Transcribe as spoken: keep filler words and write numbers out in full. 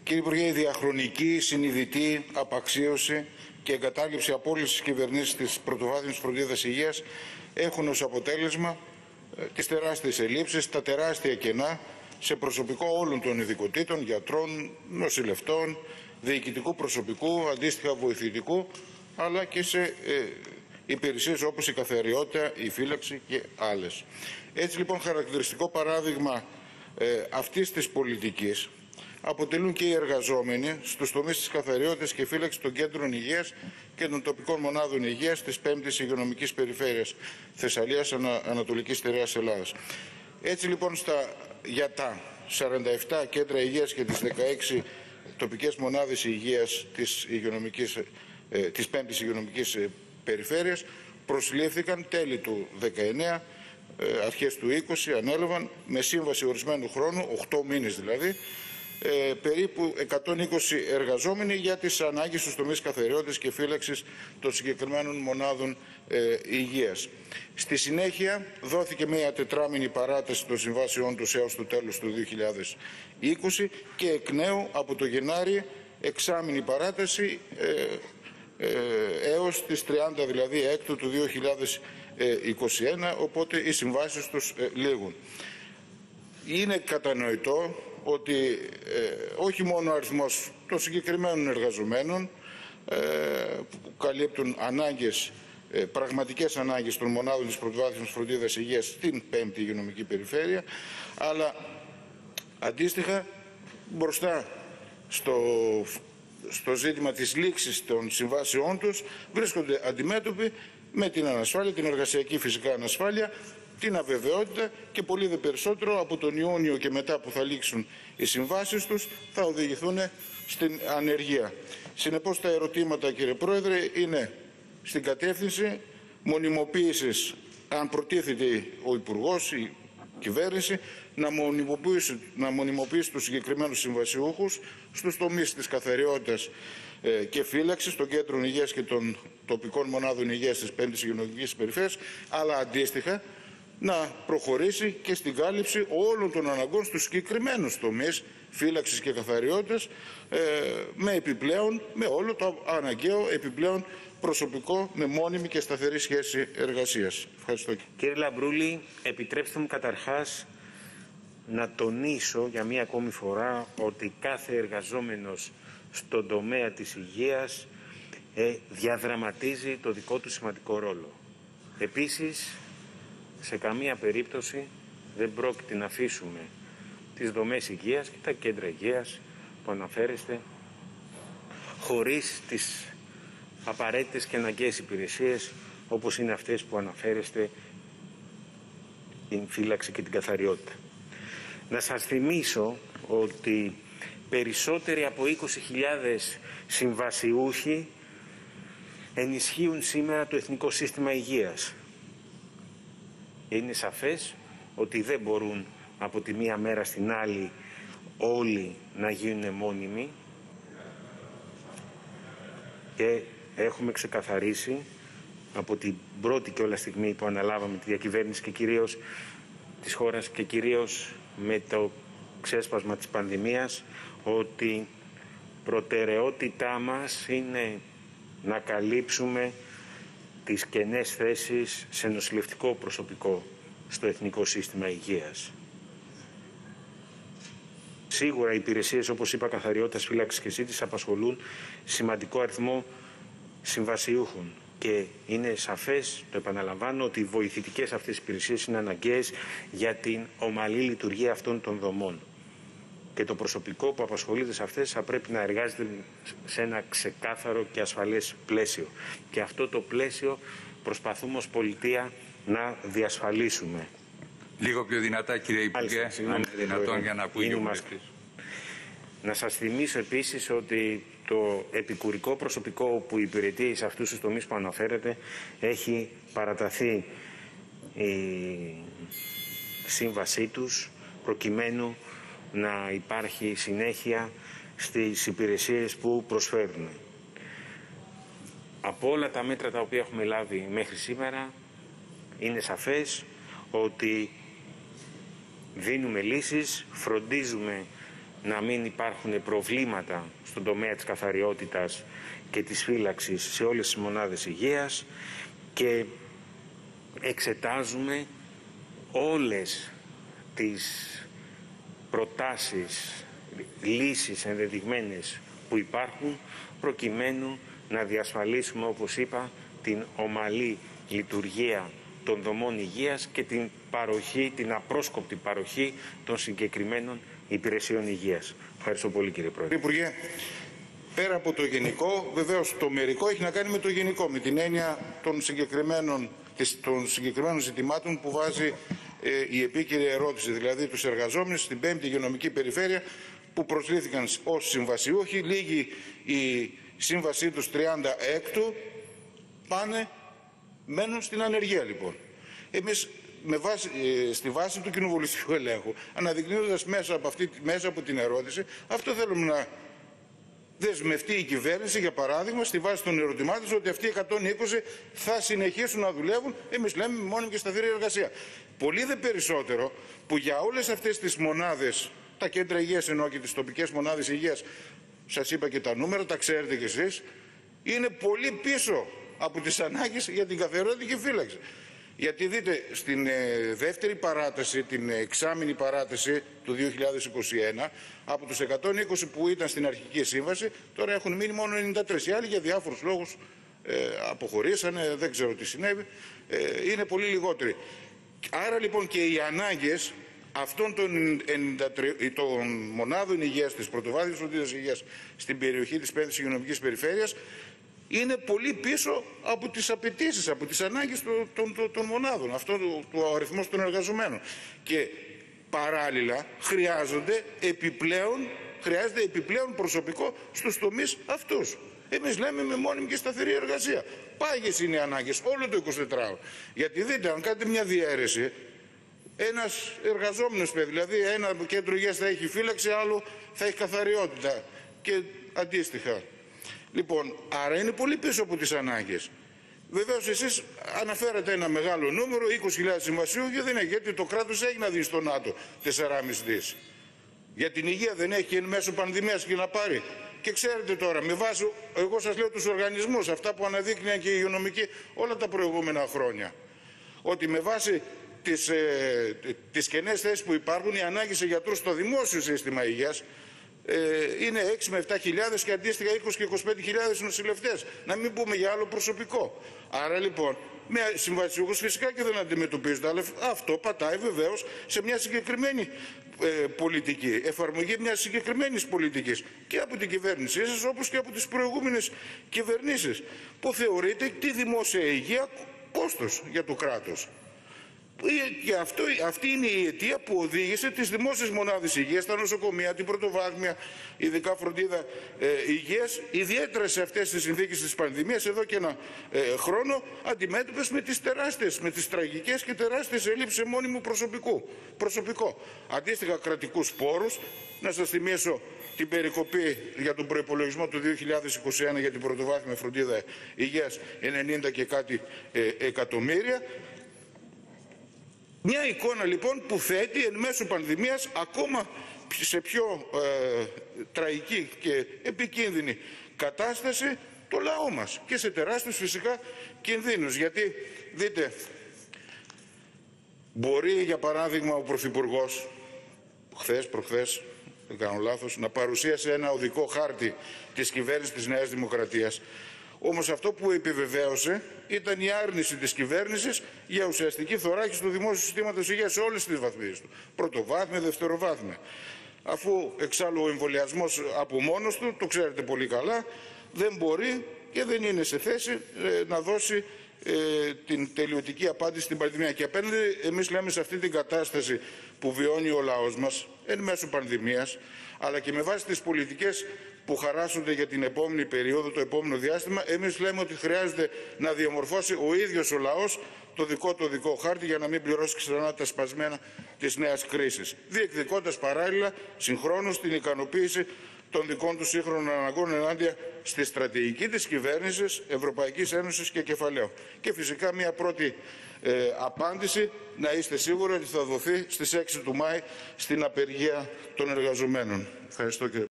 Κύριε Υπουργέ, η διαχρονική, συνειδητή απαξίωση και εγκατάλειψη από όλες τις κυβερνήσεις της πρωτοβάθμιας φροντίδας υγείας έχουν ως αποτέλεσμα ε, τις τεράστιες ελλείψεις, τα τεράστια κενά σε προσωπικό όλων των ειδικοτήτων, γιατρών, νοσηλευτών, διοικητικού προσωπικού, αντίστοιχα βοηθητικού, αλλά και σε ε, υπηρεσίες όπως η καθαριότητα, η φύλαξη και άλλες. Έτσι λοιπόν, χαρακτηριστικό παράδειγμα ε, αυτής της πολιτικής αποτελούν και οι εργαζόμενοι στους τομείς της καθαριότητας και φύλαξης των κέντρων υγείας και των τοπικών μονάδων υγείας της πέμπτης υγειονομικής περιφέρειας Θεσσαλίας Ανα, Ανατολικής Στερεάς Ελλάδας. Έτσι λοιπόν, στα, για τα σαράντα επτά κέντρα υγείας και τις δεκαέξι τοπικές μονάδες υγείας της, υγειονομικής, ε, της πέμπτης υγειονομικής ε, περιφέρειας προσλήφθηκαν τέλη του δεκαεννέα, ε, αρχές του είκοσι, ανέλαβαν με σύμβαση ορισμένου χρόνου, οκτώ μήνες δηλαδή, Ε, περίπου εκατόν είκοσι εργαζόμενοι για τις ανάγκες στους τομείς καθαριότητας και φύλαξης των συγκεκριμένων μονάδων ε, υγείας. Στη συνέχεια δόθηκε μια τετράμηνη παράταση των συμβάσεών τους έως το τέλος του δύο χιλιάδες είκοσι και εκ νέου από το Γενάρη εξάμηνη παράταση ε, ε, έως τις τριάντα δηλαδή έκτου του δύο χιλιάδες είκοσι ένα, οπότε οι συμβάσεις τους ε, λήγουν. Είναι κατανοητό ότι ε, όχι μόνο ο αριθμός των συγκεκριμένων εργαζομένων ε, που καλύπτουν ανάγκες, ε, πραγματικές ανάγκες των μονάδων της πρωτοβάθμιας φροντίδας υγείας στην πέμπτη υγειονομική περιφέρεια, αλλά αντίστοιχα μπροστά στο, στο ζήτημα της λήξης των συμβάσεών τους βρίσκονται αντιμέτωποι με την ανασφάλεια, την εργασιακή φυσικά ανασφάλεια, την αβεβαιότητα και πολύ δε περισσότερο από τον Ιούνιο και μετά που θα λήξουν οι συμβάσεις τους θα οδηγηθούν στην ανεργία. Συνεπώς τα ερωτήματα, κύριε Πρόεδρε, είναι στην κατεύθυνση μονιμοποίησης, αν προτίθεται ο Υπουργός, η κυβέρνηση, να μονιμοποιήσει, να μονιμοποιήσει τους συγκεκριμένους συμβασιούχους στους τομείς της καθαριότητας ε, και φύλαξης των κέντρων υγείας και των τοπικών μονάδων υγείας της πέμπτης υγειονομικής περιφέρειας, αλλά αντίστοιχα να προχωρήσει και στην κάλυψη όλων των αναγκών στους συγκεκριμένους τομείς φύλαξης και καθαριότητας ε, με επιπλέον, με όλο το αναγκαίο επιπλέον προσωπικό με μόνιμη και σταθερή σχέση εργασίας. Ευχαριστώ. Κύριε Λαμπρούλη, επιτρέψτε μου καταρχάς να τονίσω για μία ακόμη φορά ότι κάθε εργαζόμενος στον τομέα της υγείας ε, διαδραματίζει το δικό του σημαντικό ρόλο. Επίσης, σε καμία περίπτωση δεν πρόκειται να αφήσουμε τις δομές υγείας και τα κέντρα υγείας που αναφέρεστε χωρίς τις απαραίτητες και αναγκαίες υπηρεσίες όπως είναι αυτές που αναφέρεστε, την φύλαξη και την καθαριότητα. Να σας θυμίσω ότι περισσότεροι από είκοσι χιλιάδες συμβασιούχοι ενισχύουν σήμερα το Εθνικό Σύστημα Υγείας. Είναι σαφές ότι δεν μπορούν από τη μία μέρα στην άλλη όλοι να γίνουν μόνιμοι και έχουμε ξεκαθαρίσει από την πρώτη και όλα στιγμή που αναλάβαμε τη διακυβέρνηση και κυρίως της χώρας και κυρίως με το ξέσπασμα της πανδημίας ότι προτεραιότητά μας είναι να καλύψουμε τις κενές θέσεις σε νοσηλευτικό προσωπικό στο Εθνικό Σύστημα Υγείας. Σίγουρα οι υπηρεσίες, όπως είπα, καθαριότητας, φύλαξης και ζήτησης απασχολούν σημαντικό αριθμό συμβασιούχων και είναι σαφές, το επαναλαμβάνω, ότι οι βοηθητικές αυτές υπηρεσίες είναι αναγκαίες για την ομαλή λειτουργία αυτών των δομών. Και το προσωπικό που απασχολείται σε αυτές θα πρέπει να εργάζεται σε ένα ξεκάθαρο και ασφαλές πλαίσιο. Και αυτό το πλαίσιο προσπαθούμε ως πολιτεία να διασφαλίσουμε. Λίγο πιο δυνατά, κύριε Υπουργέ, αν είναι δυνατόν, για να ακούει ο πολίτης. Να σας θυμίσω επίσης ότι το επικουρικό προσωπικό που υπηρετεί σε αυτούς τους τομείς που αναφέρετε έχει παραταθεί η σύμβασή τους προκειμένου να υπάρχει συνέχεια στις υπηρεσίες που προσφέρουν. Από όλα τα μέτρα τα οποία έχουμε λάβει μέχρι σήμερα είναι σαφές ότι δίνουμε λύσεις, φροντίζουμε να μην υπάρχουν προβλήματα στον τομέα της καθαριότητας και της φύλαξης σε όλες τις μονάδες υγείας και εξετάζουμε όλες τις προτάσεις, λύσεις ενδεδειγμένες που υπάρχουν προκειμένου να διασφαλίσουμε, όπως είπα, την ομαλή λειτουργία των δομών υγείας και την παροχή, την απρόσκοπτη παροχή των συγκεκριμένων υπηρεσιών υγείας. Ευχαριστώ πολύ, κύριε Πρόεδρε. Υπουργέ, πέρα από το γενικό, βεβαίως το μερικό έχει να κάνει με το γενικό, με την έννοια των συγκεκριμένων, των συγκεκριμένων ζητημάτων που βάζει ε, η επίκαιρη ερώτηση, δηλαδή τους εργαζόμενους στην πέμπτη υγειονομική περιφέρεια που προσλήφθηκαν ως συμβασιούχοι, λίγη η σύμβασή τους τριάντα έκτου, πάνε, μένουν στην ανεργία λοιπόν. Εμείς με βάση, ε, στη βάση του κοινοβουλευτικού ελέγχου, αναδεικνύοντας μέσα από, αυτή, μέσα από την ερώτηση, αυτό θέλουμε να δεσμευτεί η κυβέρνηση, για παράδειγμα, στη βάση των ερωτημάτων, ότι αυτοί οι εκατόν είκοσι θα συνεχίσουν να δουλεύουν, εμείς λέμε, με μόνιμη και σταθερή εργασία. Πολύ δε περισσότερο που για όλες αυτές τις μονάδες, τα κέντρα υγείας εννοώ και τις τοπικές μονάδες υγείας, σας είπα και τα νούμερα, τα ξέρετε κι εσείς, είναι πολύ πίσω από τις ανάγκες για την καθαριότητα και φύλαξη. Γιατί δείτε, στην ε, δεύτερη παράταση, την εξάμηνη παράταση του δύο χιλιάδες είκοσι ένα, από τους εκατόν είκοσι που ήταν στην αρχική σύμβαση, τώρα έχουν μείνει μόνο ενενήντα τρεις. Οι άλλοι για διάφορους λόγους ε, αποχωρήσανε, δεν ξέρω τι συνέβη, ε, είναι πολύ λιγότεροι. Άρα λοιπόν και οι ανάγκες αυτών των, ενενήντα τρία, των μονάδων υγείας, της πρωτοβάθμιας φροντίδας υγείας στην περιοχή της πέμπτης υγειονομικής περιφέρειας, είναι πολύ πίσω από τις απαιτήσεις, από τις ανάγκες των, των, των μονάδων, αυτό του, του αριθμού των εργαζομένων. Και παράλληλα χρειάζονται επιπλέον, χρειάζεται επιπλέον προσωπικό στους τομείς αυτούς. Εμείς λέμε με μόνιμη και σταθερή εργασία. Πάγιες είναι οι ανάγκες όλο το εικοσιτετράωρο. Γιατί δείτε, αν κάνετε μια διαίρεση, ένας εργαζόμενος, δηλαδή ένα κέντρο υγείας θα έχει φύλαξη, άλλο θα έχει καθαριότητα και αντίστοιχα. Λοιπόν, άρα είναι πολύ πίσω από τις ανάγκες. Βεβαίως εσείς αναφέρατε ένα μεγάλο νούμερο, είκοσι χιλιάδες συμβασιούχοι, δεν έχει, γιατί το κράτος έχει να δει στο ΝΑΤΟ τέσσερα κόμμα πέντε δις. Για την υγεία δεν έχει εν μέσω πανδημίας και να πάρει. Και ξέρετε τώρα, με βάση, εγώ σας λέω τους οργανισμούς, αυτά που αναδείκνυαν και οι υγειονομικοί όλα τα προηγούμενα χρόνια, ότι με βάση τις, ε, τις κενές θέσεις που υπάρχουν, οι ανάγκες σε γιατρούς στο δημόσιο σύστημα υγείας, Ε, είναι έξι με επτά χιλιάδες και αντίστοιχα είκοσι και είκοσι πέντε χιλιάδες νοσηλευτές. Να μην πούμε για άλλο προσωπικό. Άρα λοιπόν, με συμβασιούχους φυσικά και δεν αντιμετωπίζονται, αλλά αυτό πατάει βεβαίως σε μια συγκεκριμένη ε, πολιτική, εφαρμογή μιας συγκεκριμένης πολιτικής και από την κυβέρνησή σας, όπως και από τις προηγούμενες κυβερνήσεις, που θεωρείται τη δημόσια υγεία κόστος για το κράτος. Και αυτό, αυτή είναι η αιτία που οδήγησε τις δημόσιες μονάδες υγείας, τα νοσοκομεία, την πρωτοβάθμια, ειδικά φροντίδα ε, υγείας, ιδιαίτερα σε αυτές τις συνθήκες της πανδημίας, εδώ και ένα ε, χρόνο, αντιμέτωπες με τις τεράστιες, με τις τραγικές και τεράστιες ελλείψεις μόνιμου προσωπικού. Προσωπικό. Αντίστοιχα κρατικούς πόρους, να σας θυμίσω την περικοπή για τον προϋπολογισμό του δύο χιλιάδες είκοσι ένα για την πρωτοβάθμια φροντίδα υγείας, ενενήντα και κάτι ε, εκατομμύρια. Μια εικόνα λοιπόν που θέτει εν μέσω πανδημίας ακόμα σε πιο ε, τραγική και επικίνδυνη κατάσταση το λαό μας και σε τεράστιους φυσικά κινδύνους. Γιατί δείτε, μπορεί για παράδειγμα ο Πρωθυπουργός χθες, προχθές, δεν κάνω λάθος, να παρουσίασε ένα οδικό χάρτη της κυβέρνησης της Νέας Δημοκρατίας. Όμως αυτό που επιβεβαίωσε ήταν η άρνηση της κυβέρνησης για ουσιαστική θωράκιση του δημόσιου συστήματος υγείας σε όλες τις βαθμίδες του. Πρωτοβάθμια, δευτεροβάθμια. Αφού εξάλλου ο εμβολιασμός από μόνος του, το ξέρετε πολύ καλά, δεν μπορεί και δεν είναι σε θέση ε, να δώσει ε, την τελειωτική απάντηση στην πανδημία. Και απέναντι, εμείς λέμε, σε αυτή την κατάσταση που βιώνει ο λαός μας εν μέσω πανδημίας, αλλά και με βάση τις πολιτικές που χαράσσονται για την επόμενη περίοδο, το επόμενο διάστημα, εμείς λέμε ότι χρειάζεται να διαμορφώσει ο ίδιος ο λαός το δικό του οδικό χάρτη για να μην πληρώσει ξανά τα σπασμένα της νέας κρίσης, διεκδικώντας παράλληλα συγχρόνως την ικανοποίηση των δικών του σύγχρονων αναγκών ενάντια στη στρατηγική της κυβέρνησης, Ευρωπαϊκής Ένωσης και κεφαλαίου. Και φυσικά μια πρώτη ε, απάντηση, να είστε σίγουροι ότι θα δοθεί στις έξι του Μάη στην απεργία των εργαζομένων. Ευχαριστώ, κύριε.